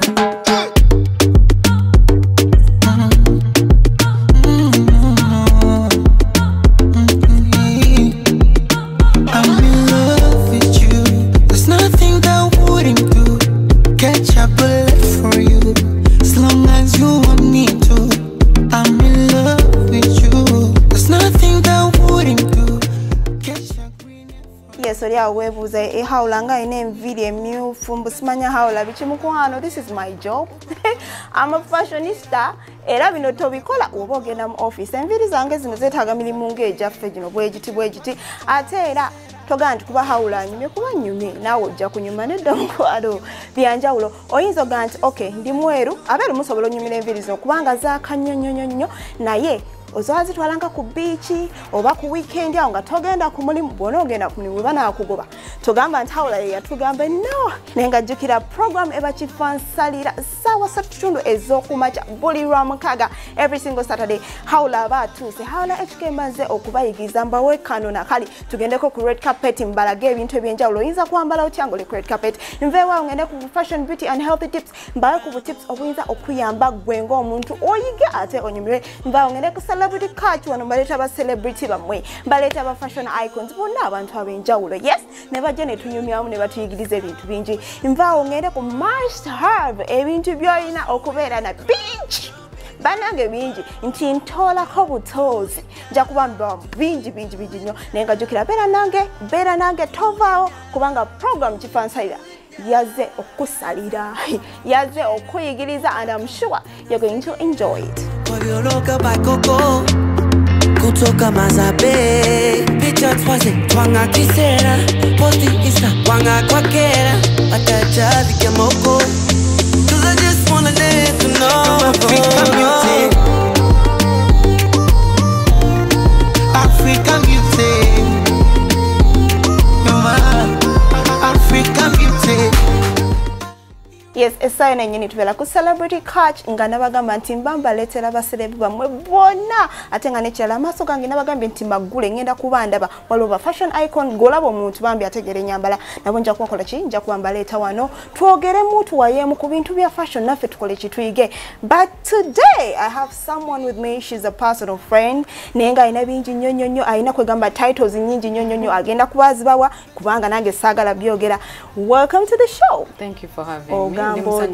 webuze haulanga ine video mu fumbu simanya haula bichimukwano. This is my job. I'm a fashionista era bino tobikola oba ogenda mu office enviri zange zino zetaga milimu ngejaffe gino bwegiti ate era toga nti kuba haula nyumye kuba nyumye nawe ojja kunyuma nedda mukwalo byanjawulo oyinza oga nti okay ndi mweru abeera musobola onyumira enviri zino kubanga zakanyonyonyonyo naye ozazi twalanga ku beach oba ku weekend awo nga togenda ku mulimu bona ogenda ku mulimu bana kugoba togamba nti haula yatugamba no nenga jukira program eba chifansalira sawa satutundu ezokumacha buli Rwamukaaga every single Saturday haula batuse haula HK maze okubayigiza mbawe kano na kali tugendeko ku red carpet mbalage ebintu ebyenjawulo oyinza kwambala otyangole ku red carpet nvewa ngende ku fashion beauty and healthy tips mbawe ku tips obuyinza okuyamba gwengo omuntu oyiga ate onyumire mbawe ngende ku celebrity catch wano baleta ba celebrity bamwe baleta ba fashion icons bonna abantu abenjawulo yes never jene tunyumyamu ne batuyigiriza ebintu bingi mvawo ngende ku must have ebintu byoyina okubeera na bingi banange bingi nti ntola ko butozi nja kubamba bingi nnyo nenga jukira beera nange tovao kubanga program chifansalira yaze okusalira yaze okuyigiriza and I'm sure you're going to enjoy it. Kutoka mazabe picha twaze twanga kisera posti isa wanga kwakera atajazi kemoko cause I just wanna dance to know African beauty African beauty African beauty. Yes, esayo na nyini tubela ku celebrity catch nga nabagamba nti mbamba letera ba celebrity bamwe bona ate nga nechala maso gange nabagamba nti magule ngenda kubandaba waloba fashion icon golabo muntu bambi ategere nyambala nabo nja kukola ki nja kuamba leta wano twogere mutu wayemu ku bintu bya fashion nafe tukole kituyige. But today I have someone with me. She's a personal friend nenga ina bingi nyonyonyo aina kwegamba titles nyingi nyonyonyo agenda kubazibawa kubanga nange sagala byogera. Welcome to the show. Thank you for having me.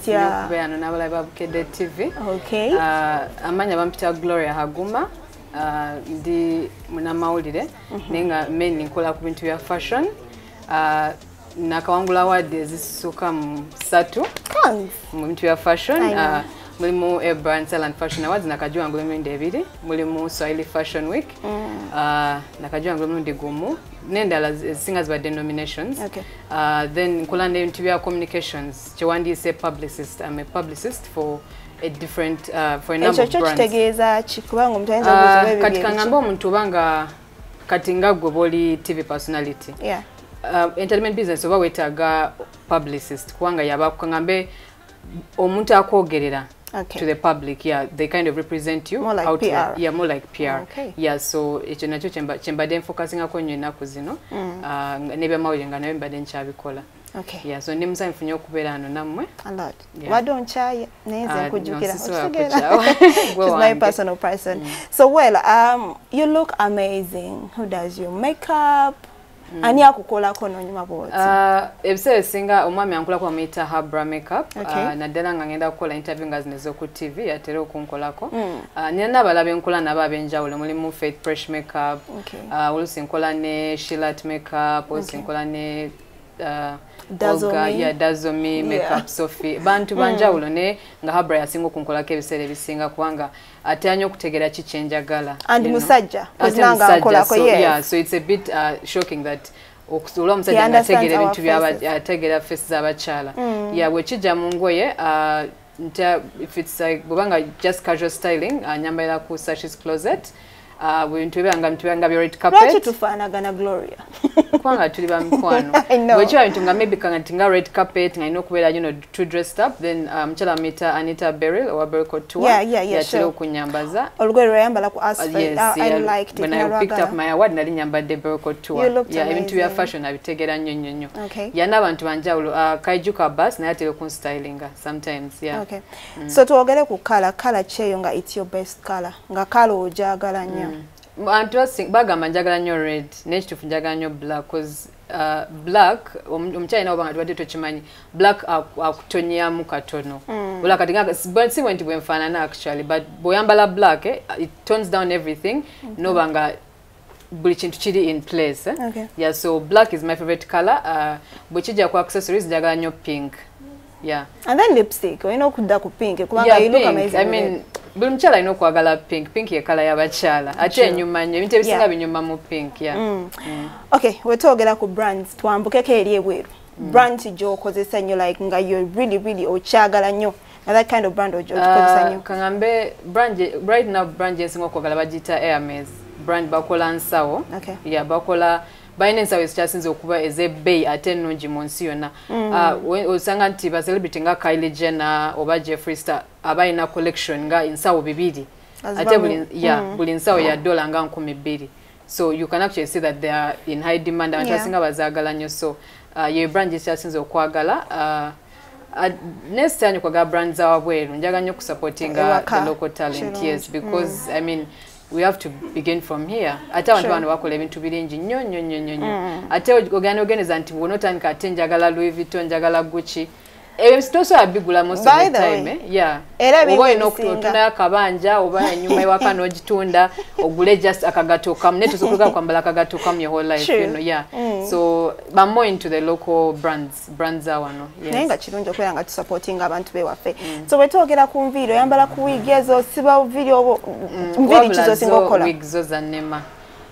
TV. Okay. Amanya bampita Gloria Haguma. Ndi munamawulire nenga main nkola ku bintu bya fashion. Nakawangula award ezisuka mu 3 mu bintu bya fashion. Mulimu Brand Talent Fashion Awards nakajwangula emirundi 2 mulimu Swahili Fashion Week nakajwangula emirundi 1 nendala singers by denominations. Okay. Then nkola nebintu bya communications chewandise publicist. I'm a publicist for a different for a number of brands. Tegeza chikubango omuntu ayinza katika ngamba omuntu banga katinga goboli TV personality. Yeah. Entertainment business oba wetaga publicist kwanga yaba ngambe omuntu akogerera. Okay. To the public, yeah, they kind of represent you. More like out PR. Yeah, more like PR. Okay. Yeah, so echo nacho chemba den focusing akon yenaku zino. Nebe mawulenga nabe mbade nchabikola. Okay. Yeah, so nimusa mfunyo kubeera ano namwe. A lot. Yeah. Wadoncha neze kujukira. She's my personal person. So well, you look amazing. Who does your makeup? Ani akukola kono nyuma boti. Ebise singa omwami ankula kwa meeta Habra makeup. Okay. Naddala nga ngenda kukola interview ngazinezo ku TV yatera okunkolako. Nina balabe nkola naba benjawulo mulimu Faith Fresh makeup. Okay. Olusi nkola ne Shilat makeup, olusi nkola ne Dazomi makeup Sophie bantu banjawulo ne nga Habra yasinga kunkola ke bisere bisinga kwanga atanyo okutegera kichenjagala and musajja kuzanga nkola ko yes. Yeah, so it's a bit shocking that okusobola omusajja ategera ebintu byategera faces abachala. Yeah, wekija mungoye if it's like bubanga just casual styling nyambaira ku Sashi's Closet bintu ebanga red carpet. Lwaki tufaanagana Gloria? Kubanga tuli ba mikwano. Bwekiba bintu nga maybe nga red carpet nga ina okubeera too dressed up, then mukyala amuyita Anita Beryl owa Beryl Couture yatera okunyambaza. Olugoye lwayambala ku Asfeld. I liked it. When I picked up my award nali nyambadde Beryl Couture. Ebintu bya fashion abitegeera nnyo. Yana abantu banjawulo Kaiju Kabas naye atera okunstylinga sometimes. Okay. So tuogere ku color kyeyo nga it's your best color. Nga color ojagala nnyo. Bagamba njagala nnyo red n'ekituufu njagala nnyo black cause black omukyala nawo banga tubadde tokimanyi black akutonyamu katono ola kati si nti bwenfaanana actually but bw'oyambala black it tones down everything nobanga buli kintu kiri in place yeah, so black is my favorite color bwekijja ku accessories njagala nnyo pink. Yeah. And then lipstick, you know, kudda ku pink kubanga you look amazing. I mean, buli mukyala alina okwagala pink. Pink ye kala y'abakyala. Ate enyuma nnyo ebintu ebisinga binyuma mu pink. Okay, wetwogera ku brands twambukeko eri ebweru. Brand gy'okozesa nnyo like nga you really okyagala nnyo. That kind of brand ogy'okozesa nnyo. Kangambe right now brand esinga okwagala bagiyita Hermes. Brand bakola nsawo. Okay. Yeah, bakola bayina ensawo ezikyasinze okuba ez'ebbeeyi ate ennungi mu nsi yonna. Osanga nti ba celebrity nga Kylie Jenner oba Jeffree Star abayina collection nga ensawo 2 ate buli nsawo ya $2 nga 2,000. So you can actually see that they are in high demand. Abantu basinga bazaagala nnyo. So ye brand ezikyasinze okwagala. Next time kwagala brands zawabweru njagala nnyo kusupportinga the local talent. Yes, because I mean we have to begin from here. Ate abantu bano bakola ebintu birungi nnyo. Ate ogeneza nti wonotandika ate njagala Louis Vuitton njagala Gucci. Tosobola bigula most of the time. Yeah. Oba olina okutunda akabanja oba enyuma ewaka n'ogitunda ogule just akagato kamu naye tosobola kwambala akagato kamu your whole life. You know, yeah. So I'm more into the local brands awano. Yes. Naye nga kirungi okubeera nga tusupportinga abantu bewaffe. So wetwogera ku nviiri oyambala ku wig ezo siba nviiri obo nviiri kizo singa okola. Wig zo za nnema.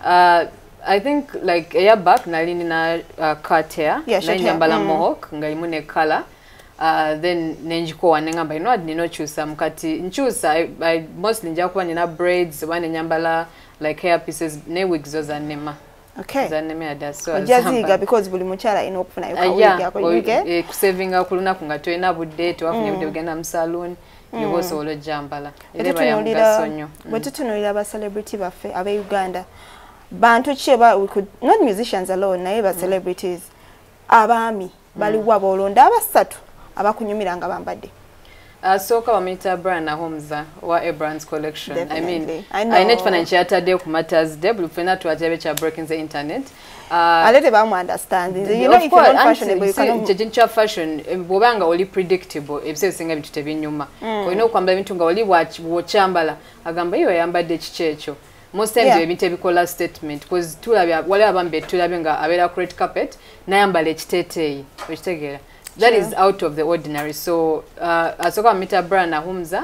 I think like a year back nali nina cut hair nali nyambala mohawk nga ilimu ne color. Then nenjikowa nengamba you know what ninokyusa mukati nkyusa I mostly nja kuba nina braids oba nenyambala like hair pieces ne wigs zo za nnema. Okay. Za nnema yadda so ojaziga because buli mukyala ina okufuna wig yako yuge kusavinga kulunaku nga toyina budde tewafunye budde ogenda mu saloon yoba osobola ojjambala era bayamugaso nnyo. Bwe tutunuulira aba celebrity baffe abe Uganda bantu ki we could not musicians alone naye ba celebrities abaami baliwa bolonda abasatu abakunyumiranga bambadde. Soka bamuyita Brian Ahomza wa A Brands Collection. Definitely. I mean, I net financial Saturday ku Matters Day buli fena tuwatebe cha breaking the internet. Alete ba mu understand. You know if you're fashionable you can change fashion bobanga oli predictable ebise singa bintu tebinyuma. Ko ino kwambala bintu nga oli wochambala agamba iyo yambadde kichecho. Most times ebintu ebikola statement because tulabya wale abambe tulabye nga abera red carpet nayambala ekiteteyi okitegera. That is out of the ordinary. So, asoka mita Brian Ahomza.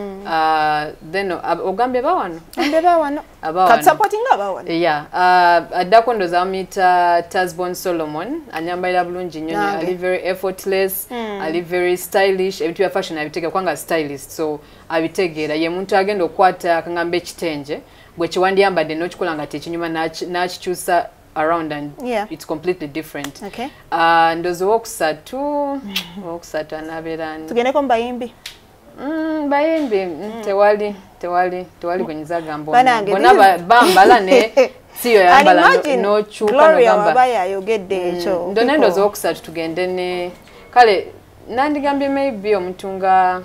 Then ogambe bawano. Ambe bawano. Kat supporting bawano. Yeah. Adakondo za mita Tasbon Solomon. Anyambaila bulungi nnyo. Ali very effortless. Ali very stylish. Ebintu bya fashion abitege kwanga stylist. So abitegera ye muntu agenda okwata kangambe kitenje. Gwe kiwandiyambadde n'okikola nga tekinyuma n'akikyusa around and it's completely different. Okay. Ndozo wokusatu anaberani. Tugendeko mbayimbi. Bayimbi tewali kwenyiza gambo. Bona bambala ne siyo yambala no chuka no gamba. Gloria wabaya ayogedde ekyo. Ndone ndozo wokusatu tugende ne kale nandigambye maybe omutunga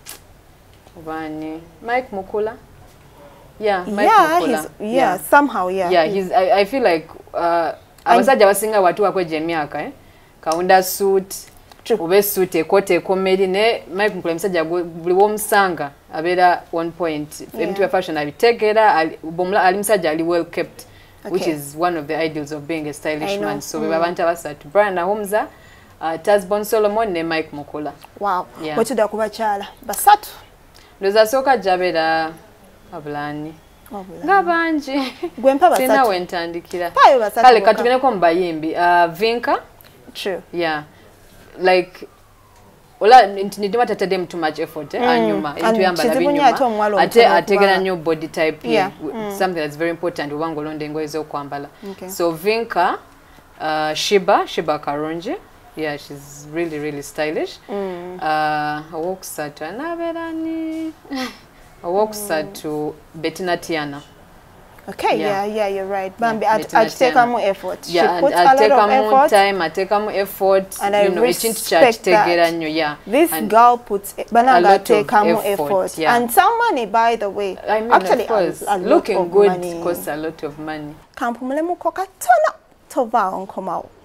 obani Mike Mukula. Yeah, Mike Mukula. Somehow, yeah. I feel like abasajja basinga watu wakweje emyaka kaunda suit ube suit ekote komedi ne Mike Mukula musajja buli womusanga abera one point ebintu bya fashion abitegera ali musajja ali well kept which is one of the ideals of being a stylish man. So abantu abasatu Brian Ahomza, Tasbon Solomon ne Mike Mukula. Wow. Wetuda kubakyala basatu ndoza soka jabera abulani ngabanji gwempa basatu sina wentandikira basatu kale katugene ko mbayimbi Vinka. True. Yeah, like ola ntidiwa tatadem too much effort anyuma into yambala binyuma ate ategera new body type something that's very important ubango londe ngo ezo kwambala so Vinka Shiba Karungi. Yeah, she's really stylish. Walksat anaberani. Walksat to Bettina Tiana. Okay, yeah, you're right. Bambi, I take more effort. Yeah, she puts I take a lot of effort. More time, I take more effort. And I respect that. Yeah. This girl puts Bananga take more effort. Yeah. And some money, by the way. I mean, actually, of course, looking good money. Costs a lot of money. Kampumule mukoka tono tova on come out.